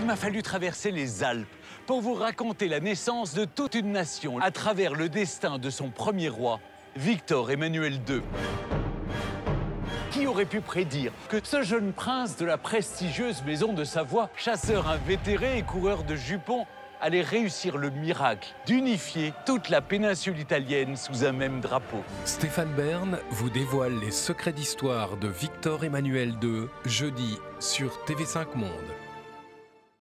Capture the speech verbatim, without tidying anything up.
m'a fallu traverser les Alpes pour vous raconter la naissance de toute une nation à travers le destin de son premier roi, Victor Emmanuel deux. Qui aurait pu prédire que ce jeune prince de la prestigieuse maison de Savoie, chasseur invétéré et coureur de jupons, allait réussir le miracle d'unifier toute la péninsule italienne sous un même drapeau? Stéphane Bern vous dévoile les secrets d'histoire de Victor Emmanuel deux, jeudi sur T V cinq Monde.